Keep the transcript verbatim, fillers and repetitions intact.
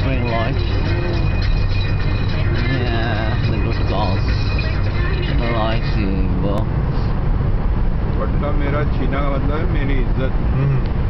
green light. Yeah, the good cars. Lighting, but पट्टा मेरा छीना का मतलब है मेरी इज्जत।